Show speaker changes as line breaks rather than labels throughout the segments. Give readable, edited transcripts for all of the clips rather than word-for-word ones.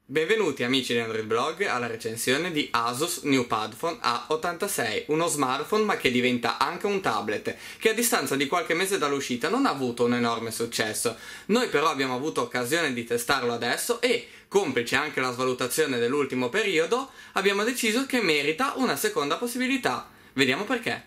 Benvenuti amici di Android Blog alla recensione di Asus New Padfone A86, uno smartphone ma che diventa anche un tablet, che a distanza di qualche mese dall'uscita non ha avuto un enorme successo. Noi però abbiamo avuto occasione di testarlo adesso e, complice anche la svalutazione dell'ultimo periodo, abbiamo deciso che merita una seconda possibilità. Vediamo perché.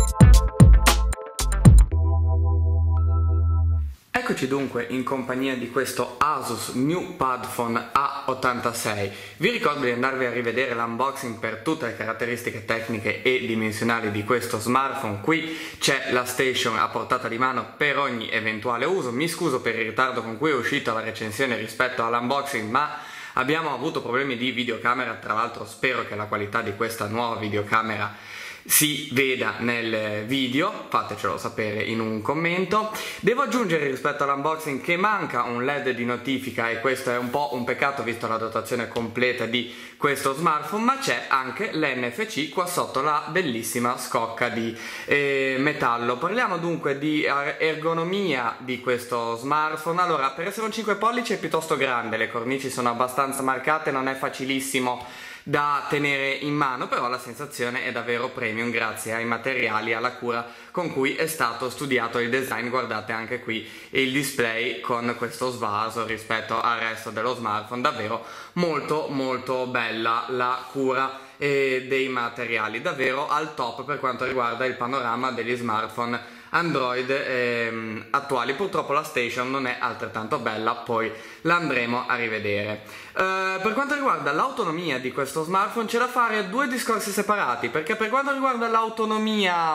Eccoci dunque in compagnia di questo Asus New Padfone A86. Vi ricordo di andarvi a rivedere l'unboxing per tutte le caratteristiche tecniche e dimensionali di questo smartphone. Qui c'è la station a portata di mano per ogni eventuale uso. Mi scuso per il ritardo con cui è uscita la recensione rispetto all'unboxing, ma abbiamo avuto problemi di videocamera. Tra l'altro spero che la qualità di questa nuova videocamera si veda nel video, fatecelo sapere in un commento. Devo aggiungere rispetto all'unboxing che manca un LED di notifica e questo è un po' un peccato visto la dotazione completa di questo smartphone, ma c'è anche l'NFC qua sotto la bellissima scocca di metallo. Parliamo dunque di ergonomia di questo smartphone. Allora, per essere un 5 pollici è piuttosto grande, le cornici sono abbastanza marcate, non è facilissimo da tenere in mano, però la sensazione è davvero premium grazie ai materiali e alla cura con cui è stato studiato il design. Guardate anche qui il display con questo svaso rispetto al resto dello smartphone, davvero molto bella la cura dei materiali, davvero al top per quanto riguarda il panorama degli smartphone Android attuali. Purtroppo la station non è altrettanto bella, poi la andremo a rivedere. Per quanto riguarda l'autonomia di questo smartphone c'è da fare due discorsi separati, perché per quanto riguarda l'autonomia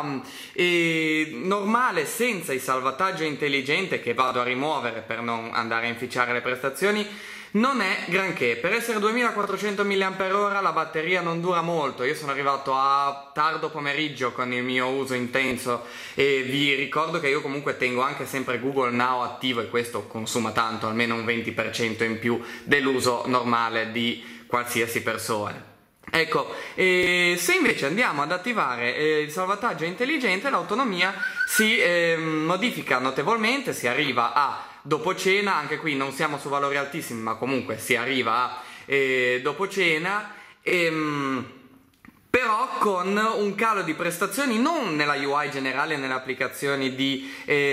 normale senza il salvataggio intelligente, che vado a rimuovere per non andare a inficiare le prestazioni, non è granché. Per essere 2400 mAh la batteria non dura molto. Io sono arrivato a tardo pomeriggio con il mio uso intenso e vi ricordo che io comunque tengo anche sempre Google Now attivo e questo consuma tanto, almeno un 20% in più dell'uso normale di qualsiasi persona. Ecco, se invece andiamo ad attivare il salvataggio intelligente, l'autonomia si modifica notevolmente, si arriva a dopo cena. Anche qui non siamo su valori altissimi, ma comunque si arriva a dopo cena, però con un calo di prestazioni non nella UI generale, nelle applicazioni di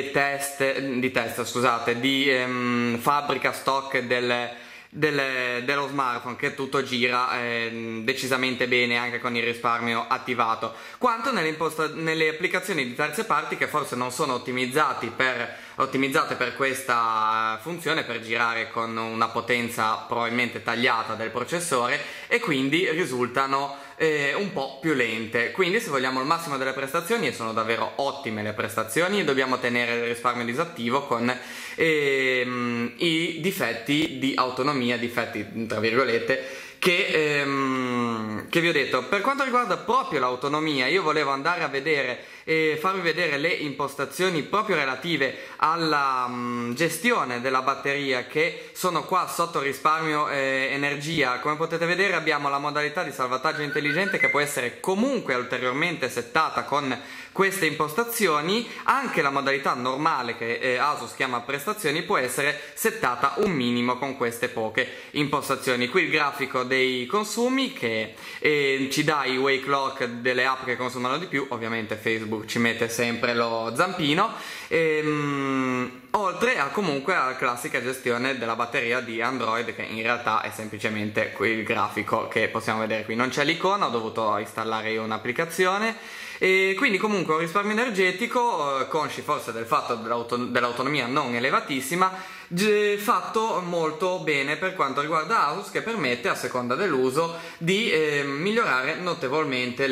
fabbrica stock dello smartphone, che tutto gira decisamente bene anche con il risparmio attivato, quanto nelle applicazioni di terze parti che forse non sono ottimizzate per questa funzione, per girare con una potenza probabilmente tagliata del processore e quindi risultano un po' più lente. Quindi se vogliamo il massimo delle prestazioni, e sono davvero ottime le prestazioni, dobbiamo tenere il risparmio disattivo con i difetti di autonomia, difetti tra virgolette, che vi ho detto. Per quanto riguarda proprio l'autonomia, io volevo andare a vedere e farvi vedere le impostazioni proprio relative alla gestione della batteria, che sono qua sotto risparmio energia. Come potete vedere abbiamo la modalità di salvataggio intelligente che può essere comunque ulteriormente settata con queste impostazioni. Anche la modalità normale, che Asus chiama prestazioni, può essere settata un minimo con queste poche impostazioni. Qui il grafico dei consumi che ci dà i wake lock delle app che consumano di più, ovviamente Facebook ci mette sempre lo zampino, oltre a comunque alla classica gestione della batteria di Android, che in realtà è semplicemente il grafico che possiamo vedere qui. Non c'è l'icona, ho dovuto installare io un'applicazione. E quindi comunque un risparmio energetico, consci forse del fatto dell'autonomia non elevatissima, fatto molto bene per quanto riguarda Asus, che permette a seconda dell'uso di migliorare notevolmente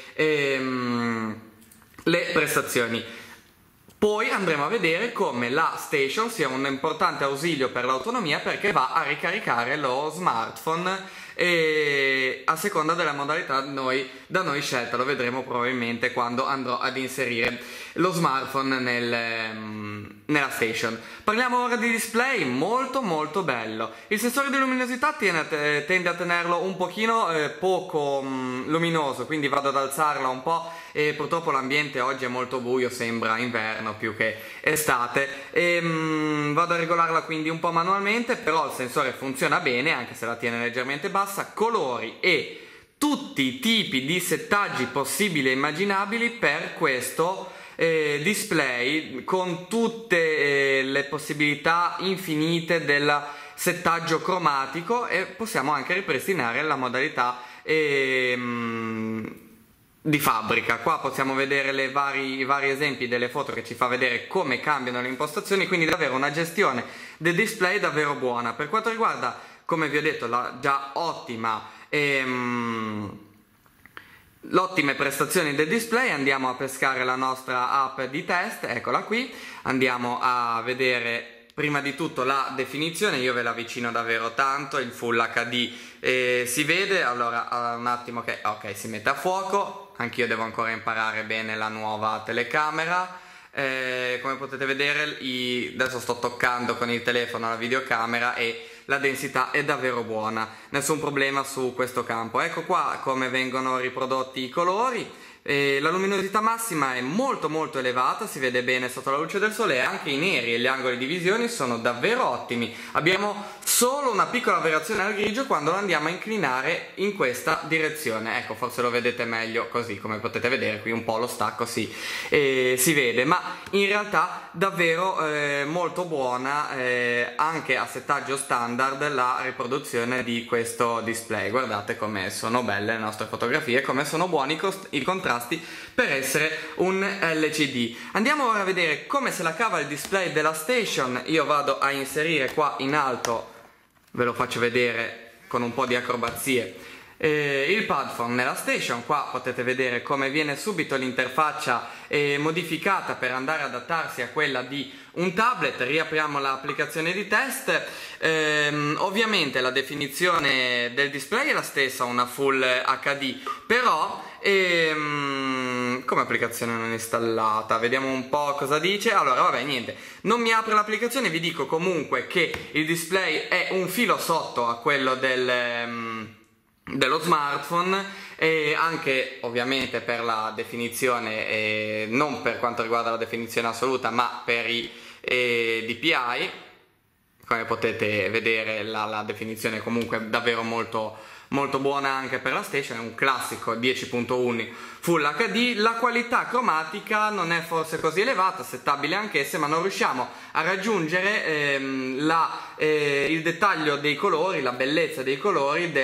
le prestazioni. Poi andremo a vedere come la station sia un importante ausilio per l'autonomia, perché va a ricaricare lo smartphone a seconda della modalità da noi scelta. Lo vedremo probabilmente quando andrò ad inserire lo smartphone nella station. Parliamo ora di display, molto bello. Il sensore di luminosità tende a tenerlo un pochino poco luminoso, quindi vado ad alzarla un po', e purtroppo l'ambiente oggi è molto buio, sembra inverno più che estate, e vado a regolarla quindi un po' manualmente, però il sensore funziona bene anche se la tiene leggermente bassa. Colori e tutti i tipi di settaggi possibili e immaginabili per questo display, con tutte le possibilità infinite del settaggio cromatico, e possiamo anche ripristinare la modalità di fabbrica. Qua possiamo vedere i vari esempi delle foto che ci fa vedere come cambiano le impostazioni, quindi davvero una gestione del display davvero buona. Per quanto riguarda, come vi ho detto, la già ottime prestazioni del display, andiamo a pescare la nostra app di test, eccola qui, andiamo a vedere prima di tutto la definizione. Io ve la avvicino davvero tanto, il Full HD si vede. Allora un attimo che ok, si mette a fuoco, anch'io devo ancora imparare bene la nuova telecamera. Come potete vedere adesso sto toccando con il telefono la videocamera e la densità è davvero buona, nessun problema su questo campo. Ecco qua come vengono riprodotti i colori. La luminosità massima è molto elevata, si vede bene sotto la luce del sole, e anche i neri e gli angoli di visione sono davvero ottimi. Abbiamo solo una piccola variazione al grigio quando lo andiamo a inclinare in questa direzione. Ecco, forse lo vedete meglio così, come potete vedere qui un po' lo stacco si vede, ma in realtà davvero molto buona anche a settaggio standard la riproduzione di questo display. Guardate come sono belle le nostre fotografie, come sono buoni i contrasti per essere un LCD. Andiamo ora a vedere come se la cava il display della station. Io vado a inserire qua in alto, ve lo faccio vedere con un po' di acrobazie, il Padfone nella station. Qua potete vedere come viene subito l'interfaccia modificata per andare ad adattarsi a quella di un tablet. Riapriamo l'applicazione di test. Ovviamente la definizione del display è la stessa, una Full HD, però come applicazione non installata, vediamo un po' cosa dice. Allora vabbè, niente, non mi apre l'applicazione, vi dico comunque che il display è un filo sotto a quello dello smartphone, e anche ovviamente per la definizione, non per quanto riguarda la definizione assoluta ma per i DPI. Come potete vedere la definizione è comunque davvero molto buona anche per la station, è un classico 10.1 Full HD. La qualità cromatica non è forse così elevata, settabile anch'essa, ma non riusciamo a raggiungere il dettaglio dei colori, la bellezza dei colori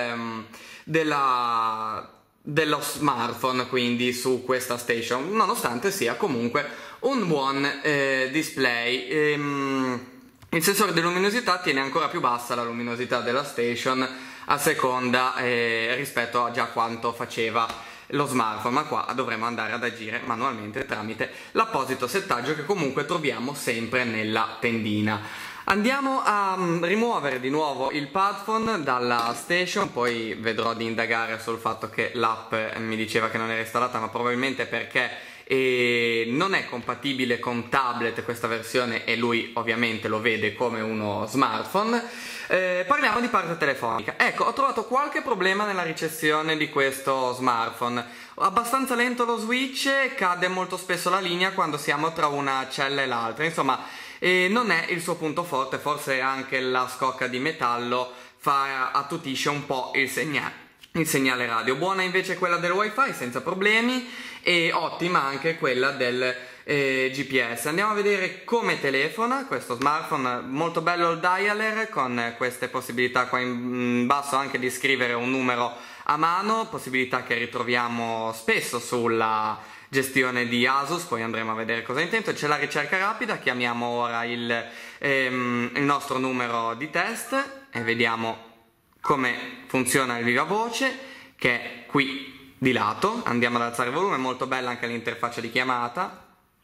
dello smartphone, quindi su questa station, nonostante sia comunque un buon display. Il sensore di luminosità tiene ancora più bassa la luminosità della station a seconda rispetto a già quanto faceva lo smartphone, ma qua dovremo andare ad agire manualmente tramite l'apposito settaggio che comunque troviamo sempre nella tendina. Andiamo a rimuovere di nuovo il Padfone dalla station, poi vedrò di indagare sul fatto che l'app mi diceva che non era installata, ma probabilmente perché non è compatibile con tablet questa versione, e lui ovviamente lo vede come uno smartphone. Parliamo di parte telefonica. Ecco, ho trovato qualche problema nella ricezione di questo smartphone. Abbastanza lento lo switch, cade molto spesso la linea quando siamo tra una cella e l'altra, insomma non è il suo punto forte. Forse anche la scocca di metallo attutisce un po' il segnale radio. Buona invece quella del wifi senza problemi, e ottima anche quella del GPS. Andiamo a vedere come telefona questo smartphone. Molto bello il dialer, con queste possibilità qua in basso anche di scrivere un numero a mano, possibilità che ritroviamo spesso sulla gestione di Asus. Poi andremo a vedere cosa intendo. C'è la ricerca rapida, chiamiamo ora il nostro numero di test e vediamo come funziona il viva voce, che è qui di lato. Andiamo ad alzare il volume, molto bella anche l'interfaccia di chiamata.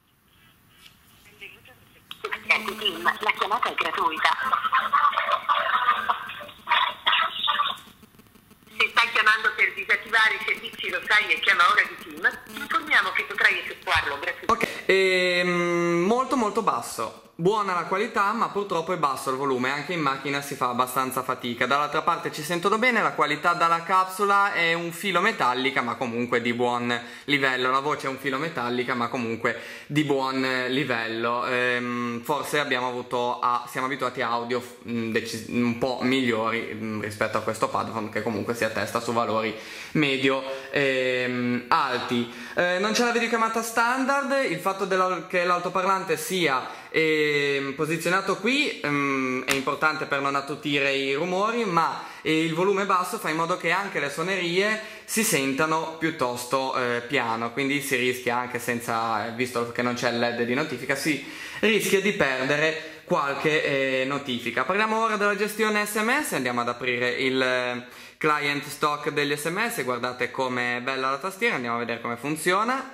La chiamata è gratuita. Se stai chiamando per disattivare i servizi, lo sai, e chiama ora di Team, informiamo che potrai effettuarlo gratuitamente.
Ok, molto molto basso. Buona la qualità, ma purtroppo è basso il volume, anche in macchina si fa abbastanza fatica. Dall'altra parte ci sentono bene, la qualità dalla capsula è un filo metallica, ma comunque di buon livello. La voce è un filo metallica, ma comunque di buon livello. Forse siamo abituati a audio un po' migliori rispetto a questo Padfone, che comunque si attesta su valori medio alti. Non c'è la videochiamata standard, il fatto che l'altoparlante sia posizionato qui è importante per non attutire i rumori, ma il volume basso fa in modo che anche le suonerie si sentano piuttosto piano, quindi si rischia anche visto che non c'è il LED di notifica, si rischia di perdere qualche notifica. Parliamo ora della gestione SMS, andiamo ad aprire il client stock degli SMS, guardate com'è bella la tastiera, andiamo a vedere come funziona.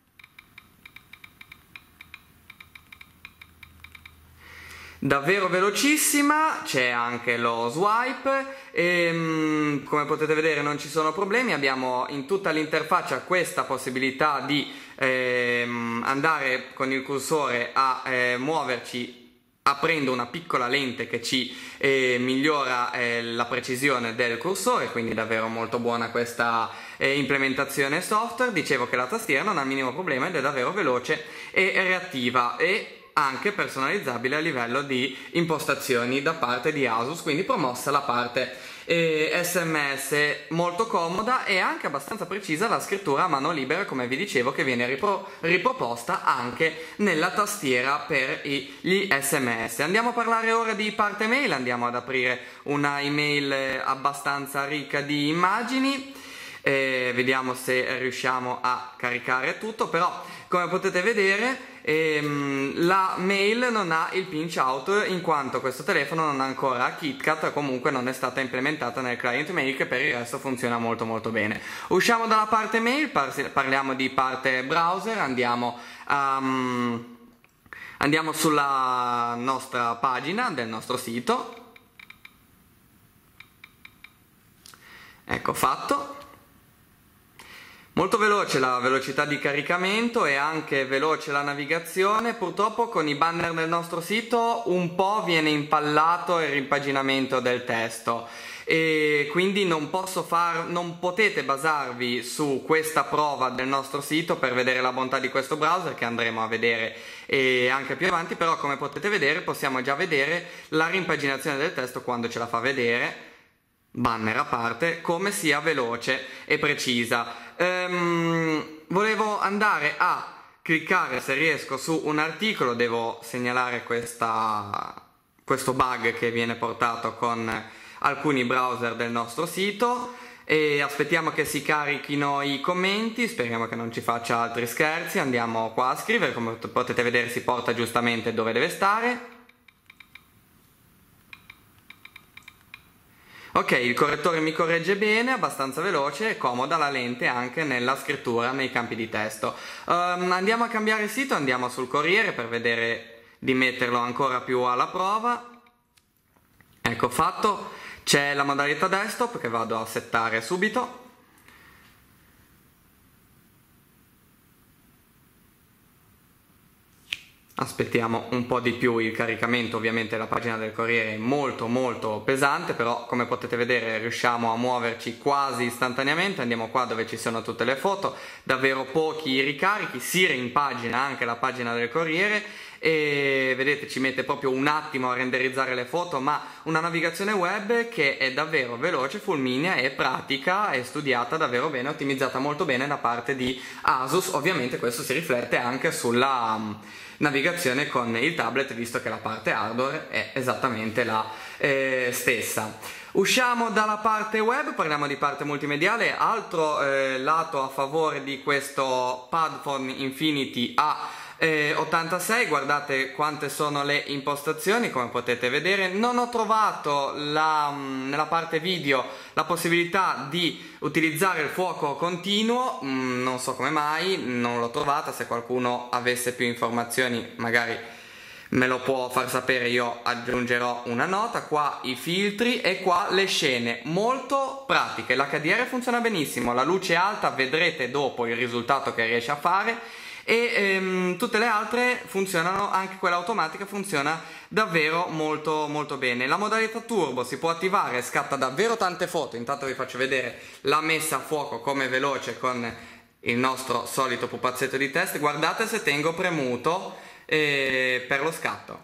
Davvero velocissima, c'è anche lo swipe e come potete vedere non ci sono problemi, abbiamo in tutta l'interfaccia questa possibilità di andare con il cursore a muoverci aprendo una piccola lente che ci migliora la precisione del cursore, quindi davvero molto buona questa implementazione software. Dicevo che la tastiera non ha il minimo problema ed è davvero veloce e reattiva e anche personalizzabile a livello di impostazioni da parte di Asus, quindi promossa la parte SMS molto comoda e anche abbastanza precisa la scrittura a mano libera, come vi dicevo, che viene riproposta anche nella tastiera per gli SMS. Andiamo a parlare ora di parte mail, andiamo ad aprire una email abbastanza ricca di immagini. Vediamo se riusciamo a caricare tutto, però come potete vedere la mail non ha il pinch out in quanto questo telefono non ha ancora KitKat, comunque non è stata implementata nel client mail, che per il resto funziona molto molto bene. Usciamo dalla parte mail, parliamo di parte browser, andiamo sulla nostra pagina del nostro sito. Ecco fatto. Molto veloce la velocità di caricamento e anche veloce la navigazione. Purtroppo con i banner del nostro sito un po' viene impallato il rimpaginamento del testo e quindi non potete basarvi su questa prova del nostro sito per vedere la bontà di questo browser, che andremo a vedere anche più avanti, però come potete vedere possiamo già vedere la rimpaginazione del testo quando ce la fa vedere, banner a parte, come sia veloce e precisa. Volevo andare a cliccare, se riesco, su un articolo. Devo segnalare questo bug che viene portato con alcuni browser del nostro sito e aspettiamo che si carichino i commenti, speriamo che non ci faccia altri scherzi. Andiamo qua a scrivere, come potete vedere si porta giustamente dove deve stare. Ok, il correttore mi corregge bene, abbastanza veloce e comoda la lente anche nella scrittura nei campi di testo. Andiamo a cambiare sito, andiamo sul Corriere per vedere di metterlo ancora più alla prova. Ecco fatto, c'è la modalità desktop che vado a settare subito. Aspettiamo un po' di più il caricamento, ovviamente la pagina del Corriere è molto molto pesante, però come potete vedere riusciamo a muoverci quasi istantaneamente. Andiamo qua dove ci sono tutte le foto, davvero pochi ricarichi, si rimpagina anche la pagina del Corriere e vedete ci mette proprio un attimo a renderizzare le foto, ma una navigazione web che è davvero veloce, fulminea e pratica, e studiata davvero bene, ottimizzata molto bene da parte di Asus. Ovviamente questo si riflette anche sulla navigazione con il tablet, visto che la parte hardware è esattamente la stessa. Usciamo dalla parte web, parliamo di parte multimediale. Altro lato a favore di questo Padfone Infinity A86, guardate quante sono le impostazioni, come potete vedere. Non ho trovato nella parte video la possibilità di utilizzare il fuoco continuo, non so come mai, non l'ho trovata. Se qualcuno avesse più informazioni magari me lo può far sapere, io aggiungerò una nota. Qua i filtri e qua le scene, molto pratiche. L'HDR funziona benissimo, la luce alta vedrete dopo il risultato che riesce a fare e tutte le altre funzionano, anche quella automatica funziona davvero molto molto bene. La modalità turbo si può attivare, scatta davvero tante foto. Intanto vi faccio vedere la messa a fuoco come veloce con il nostro solito pupazzetto di test. Guardate se tengo premuto per lo scatto.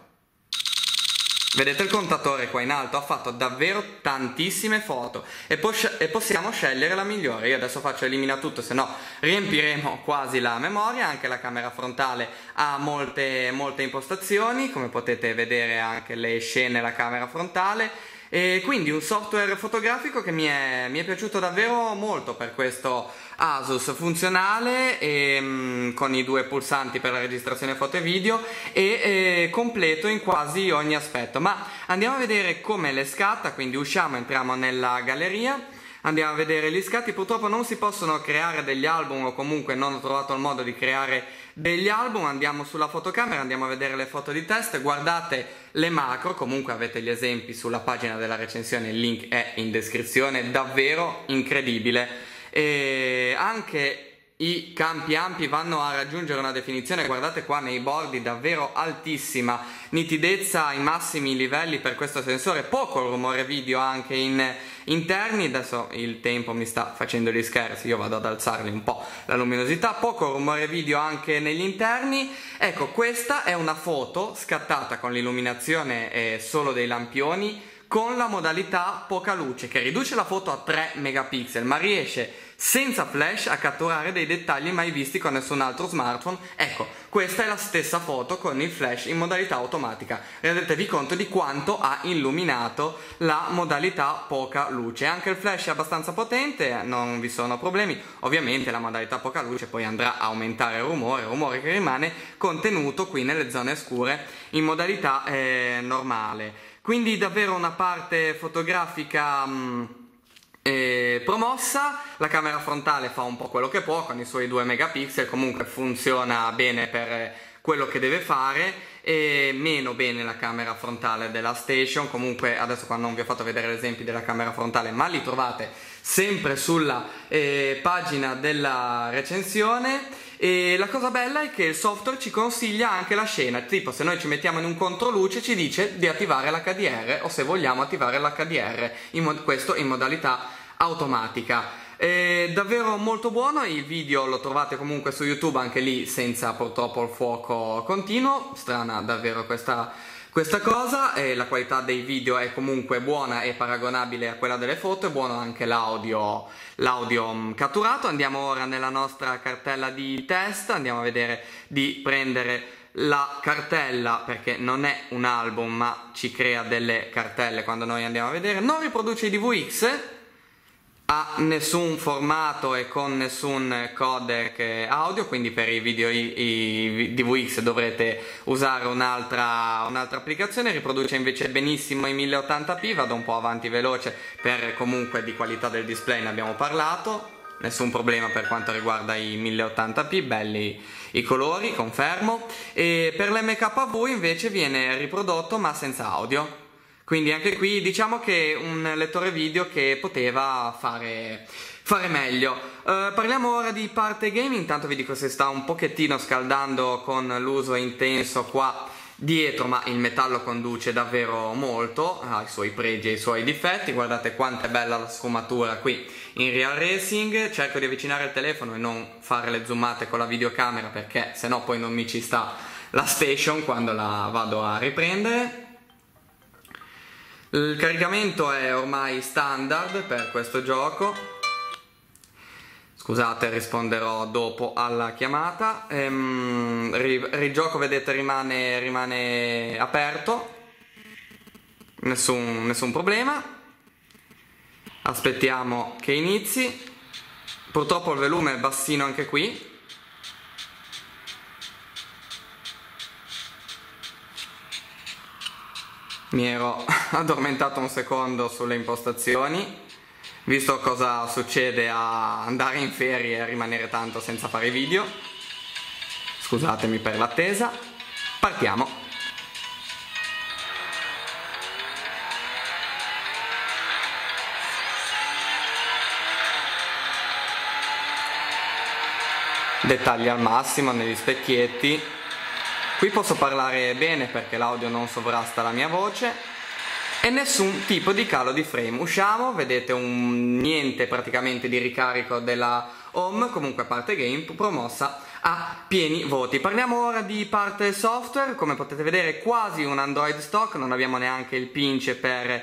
Vedete il contatore qua in alto? Ha fatto davvero tantissime foto e possiamo scegliere la migliore. Io adesso faccio elimina tutto, se no riempiremo quasi la memoria. Anche la camera frontale ha molte impostazioni, come potete vedere anche le scene, la camera frontale. E quindi un software fotografico che mi è piaciuto davvero molto per questo Asus, funzionale e con i due pulsanti per la registrazione foto e video e completo in quasi ogni aspetto. Ma andiamo a vedere come le scatta, quindi usciamo, entriamo nella galleria. Andiamo a vedere gli scatti. Purtroppo non si possono creare degli album, o comunque non ho trovato il modo di creare degli album. Andiamo sulla fotocamera, andiamo a vedere le foto di test. Guardate le macro, comunque avete gli esempi sulla pagina della recensione, il link è in descrizione. Davvero incredibile. E anche i campi ampi vanno a raggiungere una definizione, guardate qua nei bordi, davvero altissima, nitidezza ai massimi livelli per questo sensore, poco rumore video anche in interni. Adesso il tempo mi sta facendo gli scherzi, io vado ad alzarli un po' la luminosità, poco rumore video anche negli interni. Ecco, questa è una foto scattata con l'illuminazione solo dei lampioni, con la modalità poca luce, che riduce la foto a 3 megapixel, ma riesce senza flash a catturare dei dettagli mai visti con nessun altro smartphone. Ecco, questa è la stessa foto con il flash in modalità automatica. Rendetevi conto di quanto ha illuminato la modalità poca luce. Anche il flash è abbastanza potente, non vi sono problemi. Ovviamente la modalità poca luce poi andrà a aumentare il rumore che rimane contenuto qui nelle zone scure in modalità normale. Quindi davvero una parte fotografica promossa. La camera frontale fa un po' quello che può con i suoi 2 megapixel, comunque funziona bene per quello che deve fare, e meno bene la camera frontale della Station. Comunque adesso qua non vi ho fatto vedere l'esempio della camera frontale, ma li trovate sempre sulla pagina della recensione. E la cosa bella è che il software ci consiglia anche la scena, tipo se noi ci mettiamo in un controluce ci dice di attivare l'HDR, o se vogliamo attivare l'HDR, questo in modalità automatica. È davvero molto buono. Il video lo trovate comunque su YouTube, anche lì senza purtroppo il fuoco continuo. Strana davvero questa cosa. La qualità dei video è comunque buona e paragonabile a quella delle foto. È buono anche l'audio catturato. Andiamo ora nella nostra cartella di test, andiamo a vedere di prendere la cartella, perché non è un album ma ci crea delle cartelle quando noi andiamo a vedere. Non riproduce i DVX a nessun formato e con nessun codec audio, quindi per i video i DVX dovrete usare un'altra applicazione. Riproduce invece benissimo i 1080p, vado un po' avanti veloce per comunque di qualità del display ne abbiamo parlato, nessun problema per quanto riguarda i 1080p, belli i colori, confermo. E per l'MKV invece viene riprodotto ma senza audio. Quindi anche qui diciamo che un lettore video che poteva fare meglio. Parliamo ora di parte gaming. Intanto vi dico, si sta un pochettino scaldando con l'uso intenso qua dietro, ma il metallo conduce davvero molto, ha i suoi pregi e i suoi difetti. Guardate quanto è bella la sfumatura qui in Real Racing. Cerco di avvicinare il telefono e non fare le zoomate con la videocamera, perché sennò poi non mi ci sta la Station quando la vado a riprendere. Il caricamento è ormai standard per questo gioco. Scusate, risponderò dopo alla chiamata. Il gioco, vedete, rimane aperto, nessun problema. Aspettiamo che inizi. Purtroppo il volume è bassino anche qui. Mi ero addormentato un secondo sulle impostazioni, visto cosa succede a andare in ferie e rimanere tanto senza fare video. Scusatemi per l'attesa. Partiamo. dettagli al massimo negli specchietti. Qui posso parlare bene perché l'audio non sovrasta la mia voce e nessun tipo di calo di frame. Usciamo, vedete niente praticamente di ricarico della home, comunque a parte game, promossa a pieni voti. Parliamo ora di parte software. Come potete vedere quasi un Android stock, non abbiamo neanche il pinch per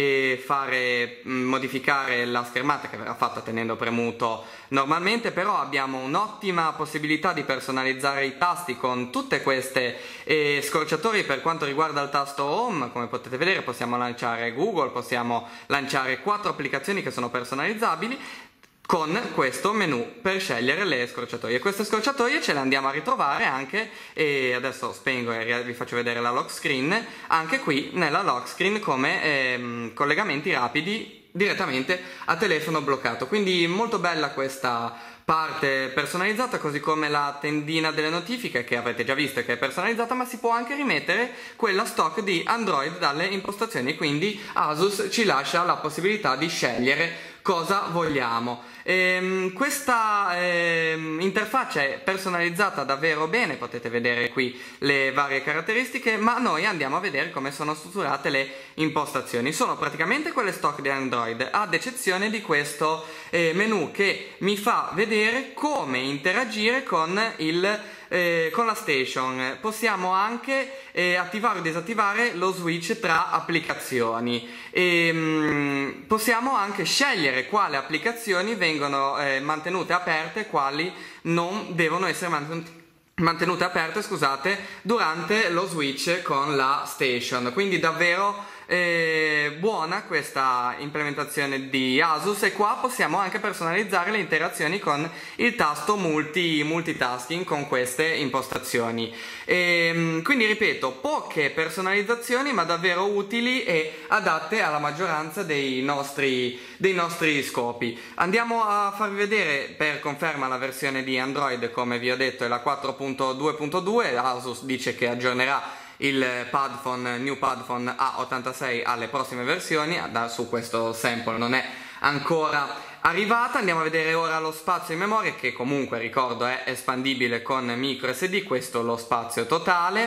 modificare la schermata che verrà fatta tenendo premuto normalmente, però abbiamo un'ottima possibilità di personalizzare i tasti con tutte queste scorciatoie. Per quanto riguarda il tasto home, come potete vedere possiamo lanciare Google, possiamo lanciare 4 applicazioni che sono personalizzabili con questo menu per scegliere le scorciatoie. Queste scorciatoie ce le andiamo a ritrovare anche, e adesso spengo e vi faccio vedere la lock screen, anche qui nella lock screen come collegamenti rapidi direttamente a telefono bloccato. Quindi molto bella questa parte personalizzata, così come la tendina delle notifiche che avrete già visto che è personalizzata, ma si può anche rimettere quella stock di Android dalle impostazioni, quindi Asus ci lascia la possibilità di scegliere cosa vogliamo. Questa interfaccia è personalizzata davvero bene, potete vedere qui le varie caratteristiche, ma noi andiamo a vedere come sono strutturate le impostazioni. Sono praticamente quelle stock di Android, ad eccezione di questo menu che mi fa vedere come interagire con la station. Possiamo anche attivare o disattivare lo switch tra applicazioni. Possiamo anche scegliere quali applicazioni vengono mantenute aperte, quali non devono essere mantenute aperte, scusate, durante lo switch con la station. Quindi davvero buona questa implementazione di Asus, e qua possiamo anche personalizzare le interazioni con il tasto multitasking con queste impostazioni. Quindi ripeto, poche personalizzazioni ma davvero utili e adatte alla maggioranza dei nostri scopi. Andiamo a farvi vedere per conferma la versione di Android, come vi ho detto è la 4.2.2. Asus dice che aggiornerà il New Padfone A86 alle prossime versioni. Su questo sample non è ancora arrivata. Andiamo a vedere ora lo spazio in memoria, che comunque ricordo è espandibile con micro SD, questo è lo spazio totale,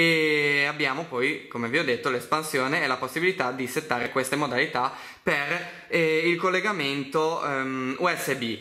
e abbiamo poi, come vi ho detto, l'espansione e la possibilità di settare queste modalità per il collegamento USB.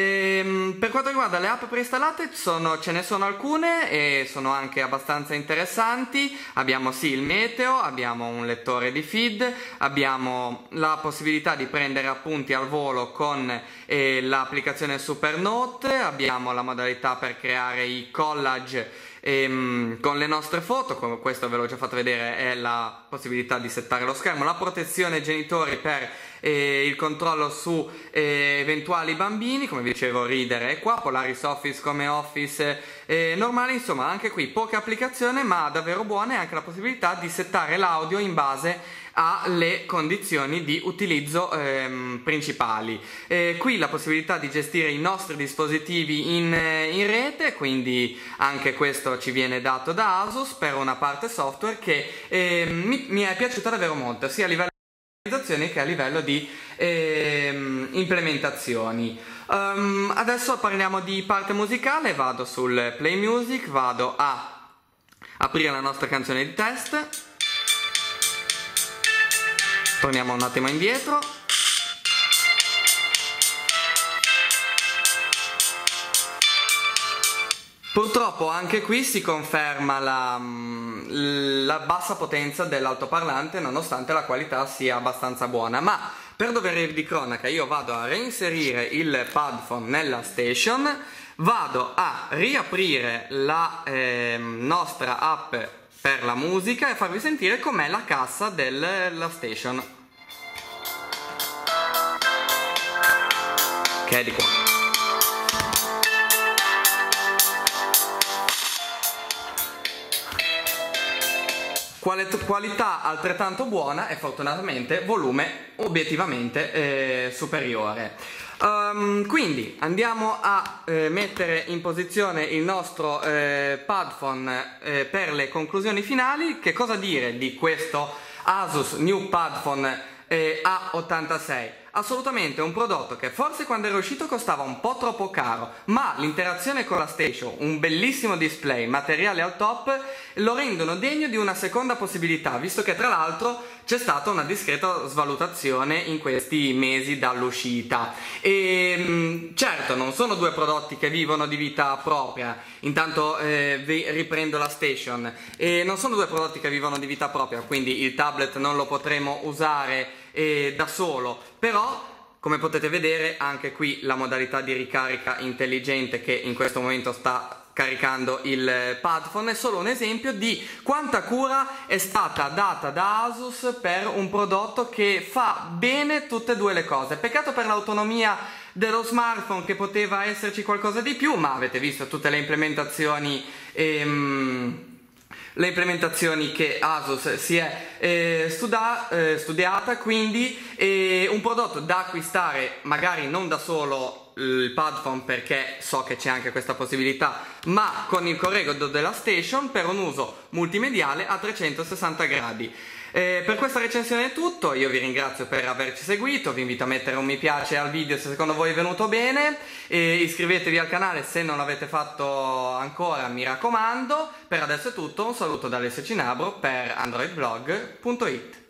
Per quanto riguarda le app preinstallate, ce ne sono alcune e sono anche abbastanza interessanti. Abbiamo sì il meteo, abbiamo un lettore di feed, abbiamo la possibilità di prendere appunti al volo con l'applicazione Supernote, abbiamo la modalità per creare i collage con le nostre foto, come questo ve l'ho già fatto vedere, è la possibilità di settare lo schermo, la protezione genitori per il controllo su eventuali bambini, come vi dicevo Reader è qua, Polaris Office come Office normale. Insomma, anche qui poche applicazioni ma davvero buone, anche la possibilità di settare l'audio in base alle condizioni di utilizzo principali. Qui la possibilità di gestire i nostri dispositivi in rete, quindi anche questo ci viene dato da Asus per una parte software che mi è piaciuta davvero molto, sia a livello di realizzazione che a livello di implementazioni. Adesso parliamo di parte musicale. Vado sul Play Music, vado a aprire la nostra canzone di test. Torniamo un attimo indietro. Purtroppo anche qui si conferma la bassa potenza dell'altoparlante, nonostante la qualità sia abbastanza buona, ma per dovere di cronaca io vado a reinserire il Padfone nella station, vado a riaprire la nostra app per la musica e farvi sentire com'è la cassa della station, che è di qua. Qualità altrettanto buona e fortunatamente volume obiettivamente superiore. Quindi andiamo a mettere in posizione il nostro Padfone per le conclusioni finali. Che cosa dire di questo Asus New Padfone A86? assolutamente un prodotto che forse quando era uscito costava un po' troppo caro, ma l'interazione con la station, un bellissimo display, materiale al top, lo rendono degno di una seconda possibilità, visto che tra l'altro c'è stata una discreta svalutazione in questi mesi dall'uscita. E certo, non sono due prodotti che vivono di vita propria. Intanto vi riprendo la station. E non sono due prodotti che vivono di vita propria, quindi il tablet non lo potremo usare da solo, però come potete vedere anche qui la modalità di ricarica intelligente che in questo momento sta caricando il Padfone è solo un esempio di quanta cura è stata data da Asus per un prodotto che fa bene tutte e due le cose. Peccato per l'autonomia dello smartphone, che poteva esserci qualcosa di più, ma avete visto tutte le implementazioni che Asus si è studiata, quindi un prodotto da acquistare magari non da solo il Padfone, perché so che c'è anche questa possibilità, ma con il corredo della station per un uso multimediale a 360 gradi. Per questa recensione è tutto, io vi ringrazio per averci seguito, vi invito a mettere un mi piace al video se secondo voi è venuto bene, e iscrivetevi al canale se non l'avete fatto ancora, mi raccomando. Per adesso è tutto, un saluto da Alessio Cinabro per androidblog.it.